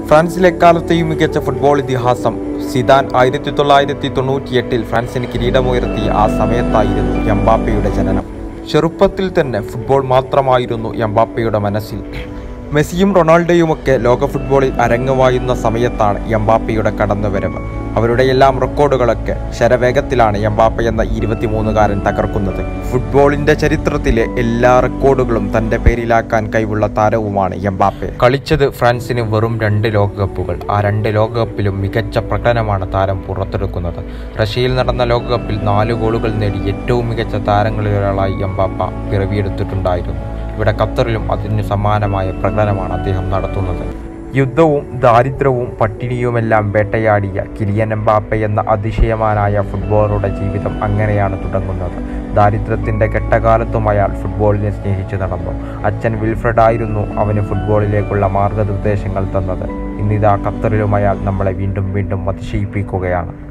ഫ്രാൻസിലെ എക്കാലത്തെയും മികച്ച ഫുട്ബോൾ ഇതിഹാസം സിദാൻ 1998 ഫ്രാൻസിന് കിരീടമുയർത്തിയ ആ സമയത്തായിരുന്നു എംബാപ്പയുടെ ജനനം. ചെറുപ്പത്തിൽ തന്നെ ഫുട്ബോൾ മാത്രമായിരുന്നു എംബാപ്പയുടെ മനസ്സിൽ. മെസ്സിയും റൊണാൾഡോയുമൊക്കെ ലോക ഫുട്ബോളിൽ അരങ്ങുവായുന്ന സമയത്താണ് എംബാപ്പയുടെ കടന്നുവരവ്. അവരുടെ എല്ലാം റെക്കോർഡുകളൊക്കെ ശരവേഗത്തിലാണ് എംബാപ്പ എന്ന 23-കാരൻ തകർക്കുന്നത്. ഫുട്ബോളിന്റെ ചരിത്രത്തിലെ എല്ലാ റെക്കോർഡുകളും തന്റെ പേരിലാക്കാൻ കഴിവുള്ള താരവുമാണ് എംബാപ്പെ. കളിച്ചത് ഫ്രാൻസിന് വെറും 2 ലോകകപ്പുകൾ. ആ 2 ലോകകപ്പിലും മികച്ച പ്രകടനമാണ് താരം പുറത്തെടുക്കുന്നത്. റഷ്യയിൽ നടന്ന ലോകകപ്പിൽ 4 ഗോളുകൾ നേടി ഏറ്റവും മികച്ച താരങ്ങളിലൊരാളായി എംബാപ്പ പിറവിയെടുത്തിട്ടുണ്ടായിരുന്നു. ഇവിടെ ഖത്തറിലും അതിന് സമാനമായ പ്രകടനമാണ് അദ്ദേഹം നടത്തുന്നത്. യുദ്ധവും ദാരിദ്ര്യവും പട്ടിണിയുമെല്ലാം വേട്ടയാടിയ കിലിയൻ എംബാപ്പെ എന്ന അതിശയവാനായ ഫുട്ബോളറുടെ ജീവിതം അങ്ങനെയാണ് തുടങ്ങുന്നത്. ദാരിദ്ര്യത്തിൻ്റെ കെട്ടകാലത്തും അയാൾ ഫുട്ബോളിനെ സ്നേഹിച്ചു നടന്നു. അച്ഛൻ വിൽഫ്രഡ് ആയിരുന്നു അവന് ഫുട്ബോളിലേക്കുള്ള മാർഗനിർദ്ദേശങ്ങൾ തന്നത്. ഇന്നിതാ ഖത്തറിലും അയാൾ നമ്മളെ വീണ്ടും അതിശയിപ്പിക്കുകയാണ്.